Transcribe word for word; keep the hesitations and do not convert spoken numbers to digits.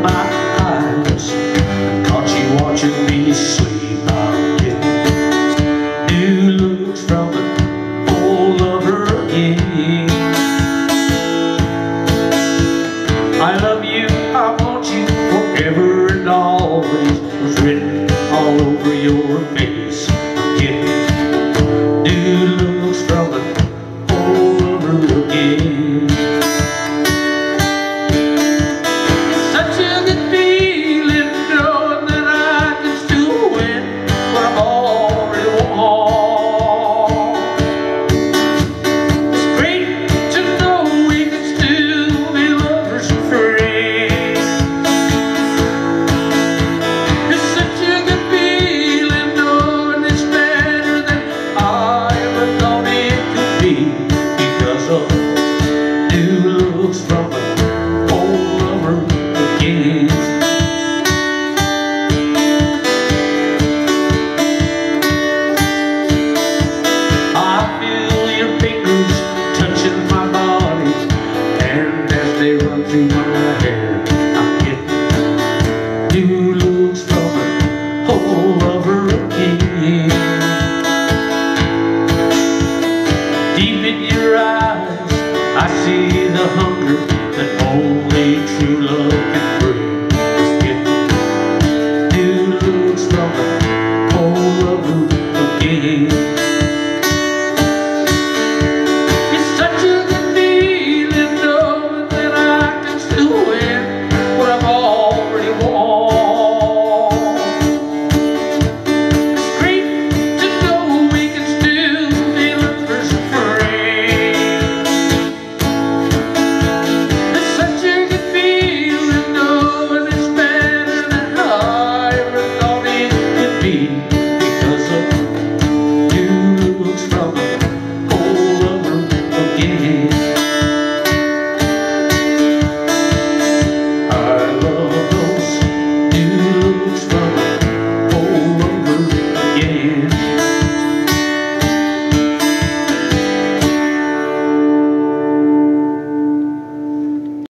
my eyes, caught you watching me sleep. I'm getting new looks from an old lover again. I love you, I want you forever and always was written all over your face. I'm getting new looks from an old lover again. It's such a good feeling knowing that I can still win what I've already won. It's great to know we can still be lovers and friends. It's such a good feeling knowing it's better than I ever thought it could be, because of new looks from an old lover again. I feel your fingers touching my body, and as they run through my hair, I'm getting new looks from an old lover again. Deep in your eyes, I see the hunger that old